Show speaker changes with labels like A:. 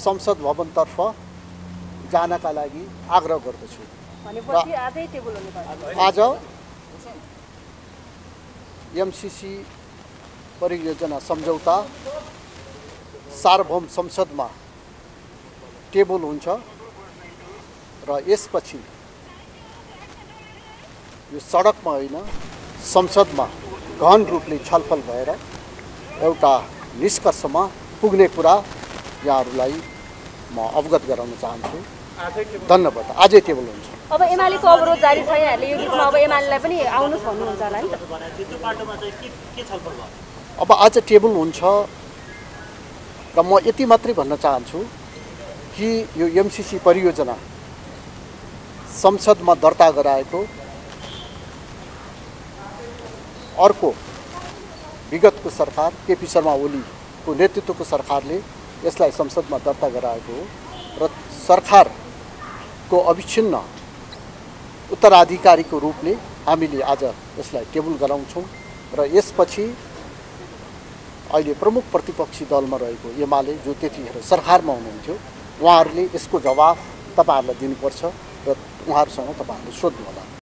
A: संसद भवनतर्फ जानका लागि आग्रह गर्दछु।
B: भनेपछि आजै टेबल हुनुपर्छ।
A: आज एमसीसी परियोजना सम्झौता सार्वभौम संसदमा टेबल हुन्छ र यसपछि यो सडकमा होइन संसदमा गहन रूपले छलफल भएर एउटा निष्कर्षमा पुग्ने कुरा यहाँहरूलाई म अवगत गराउन चाहन्छु। धन्यवाद। आजै टेबल हुन्छ।
B: अब एमालेको अवरोध जारी छ। यहाँले यो गीतमा अब एमालेलाई पनि आउनुहोस् भन्नुहुन्छ होला नि त?
A: अब आज टेबल हुन्छ र म यति मात्रै भन्न चाहन्छु कि यो एमसीसी परियोजना संसदमा दर्ता गराएको अर्को विगतको सरकार केपी शर्मा ओलीको नेतृत्वको सरकारले यसलाई संसदमा दर्ता गराएको हो र सरकारको अविच्छिन्न उत्तराधिकारीको रूपले हामीले आज यसलाई टेबल गराउँछौँ र यसपछि अहिले प्रमुख प्रतिपक्षी दलमा रहेको एमाले जो त्यतिखेर सरकारमा हुनुहुन्थ्यो उहाँहरूले यसको जवाफ तपाईहरुलाई दिनुपर्छ र उहाँहरूसँग तपाईहरुले सोध्नु होला।